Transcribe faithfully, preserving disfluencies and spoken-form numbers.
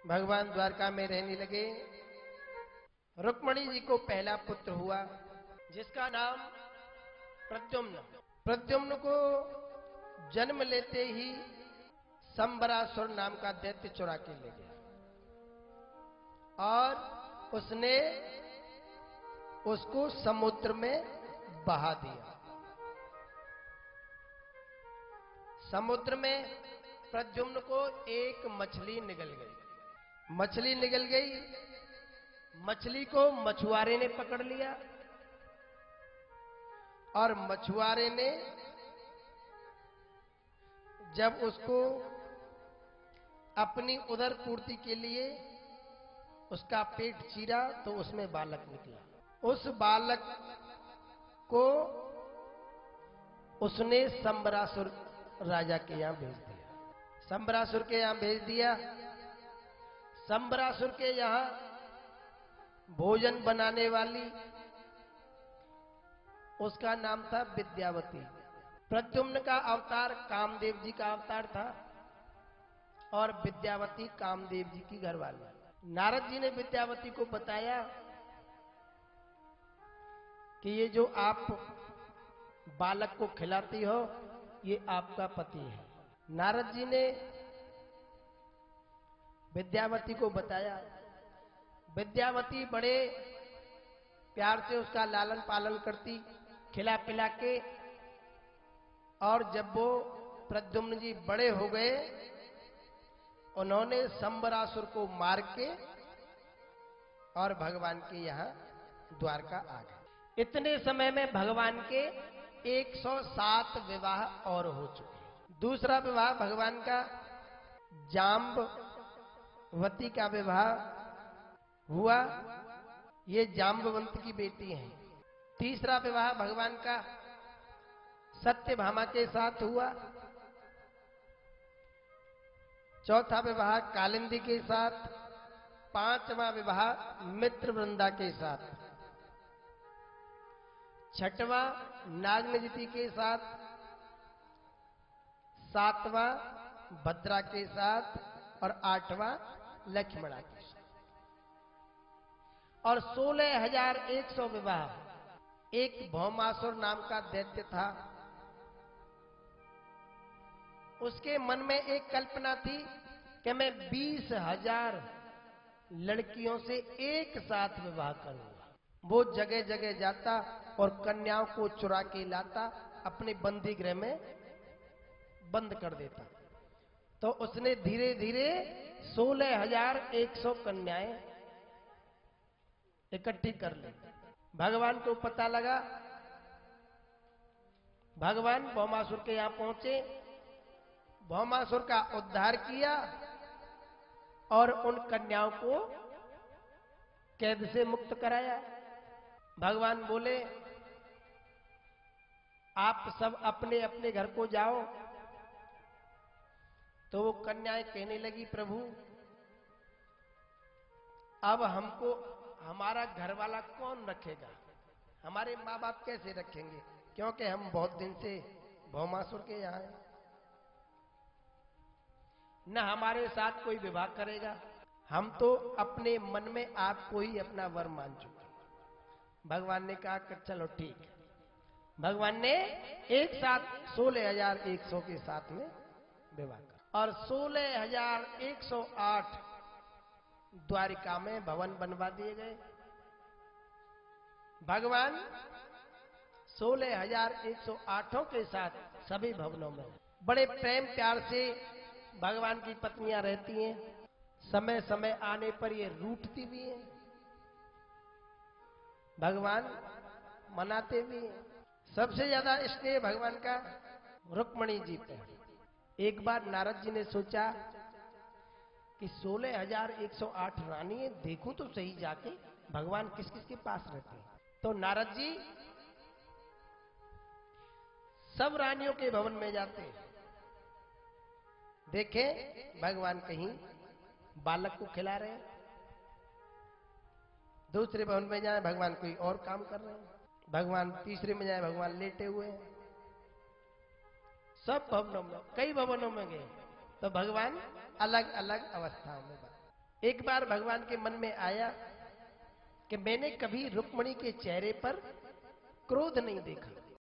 भगवान द्वारका में रहने लगे। रुक्मणी जी को पहला पुत्र हुआ जिसका नाम प्रद्युम्न। प्रद्युम्न को जन्म लेते ही संबरासुर नाम का दैत्य चुरा के ले गया और उसने उसको समुद्र में बहा दिया। समुद्र में प्रद्युम्न को एक मछली निगल गई। मछली निगल गई, मछली को मछुआरे ने पकड़ लिया और मछुआरे ने जब उसको अपनी उदर पूर्ति के लिए उसका पेट चीरा तो उसमें बालक निकला। उस बालक को उसने संबरासुर राजा के यहां भेज दिया। संबरासुर के यहां भेज दिया। संबरासुर के यहां भोजन बनाने वाली उसका नाम था विद्यावती। प्रद्युम्न का अवतार कामदेव जी का अवतार था और विद्यावती कामदेव जी की घरवाली। नारद जी ने विद्यावती को बताया कि ये जो आप बालक को खिलाती हो ये आपका पति है। नारद जी ने विद्यावती को बताया। विद्यावती बड़े प्यार से उसका लालन पालन करती, खिला पिला के, और जब वो प्रद्युम्न जी बड़े हो गए उन्होंने संबरासुर को मार के और भगवान के यहां द्वारका आ गए। इतने समय में भगवान के एक सौ सात विवाह और हो चुके। दूसरा विवाह भगवान का जाम्बवती का विवाह हुआ, ये जाम्बवंत की बेटी है। तीसरा विवाह भगवान का सत्यभामा के साथ हुआ। चौथा विवाह कालिंदी के साथ। पांचवा विवाह मित्रवृंदा के साथ। छठवां नागनजिति के साथ। सातवां भद्रा के साथ और आठवां लक्ष्मणा के साथ। और सोलह हजार एक सौ विवाह एक भौमासुर नाम का दैत्य था, उसके मन में एक कल्पना थी कि मैं बीस हजार लड़कियों से एक साथ विवाह करूंगा। वो जगह जगह जाता और कन्याओं को चुरा के लाता, अपने बंदी गृह में बंद कर देता। तो उसने धीरे धीरे सोलह हजार एक सौ कन्याएं इकट्ठी कर ली। भगवान को पता लगा। भगवान भौमासुर के यहां पहुंचे, भौमासुर का उद्धार किया और उन कन्याओं को कैद से मुक्त कराया। भगवान बोले आप सब अपने अपने घर को जाओ। तो वो कन्याएं कहने लगी प्रभु अब हमको हमारा घर वाला कौन रखेगा, हमारे माँ बाप कैसे रखेंगे, क्योंकि हम बहुत दिन से भौमासुर के यहाँ हैं, न हमारे साथ कोई विवाह करेगा, हम तो अपने मन में आपको ही अपना वर मान चुके। भगवान ने कहा कि चलो ठीक है। भगवान ने एक साथ सोलह हजार एक सौ के साथ में विवाह कर और सोलह हजार एक सौ आठ द्वारिका में भवन बनवा दिए गए। भगवान सोलह हजार एक सौ आठों के साथ सभी भवनों में बड़े प्रेम प्यार से भगवान की पत्नियां रहती हैं। समय समय आने पर ये रूठती भी हैं, भगवान मनाते भी हैं। सबसे ज्यादा स्नेह भगवान का रुक्मणी जी पे। एक बार नारद जी ने सोचा कि सोलह हजार एक सौ आठ रानी है, देखूं तो सही जाके भगवान किस किस के पास रहते हैं। तो नारद जी सब रानियों के भवन में जाते, देखे भगवान कहीं बालक को खिला रहे हैं, दूसरे भवन में जाए भगवान कोई और काम कर रहे हैं, भगवान तीसरे में जाए भगवान लेटे हुए हैं। सब भवनों में, कई भवनों में गए तो भगवान अलग अलग अवस्थाओं में बने। एक बार भगवान के मन में आया कि मैंने कभी रुक्मिणी के चेहरे पर क्रोध नहीं देखा।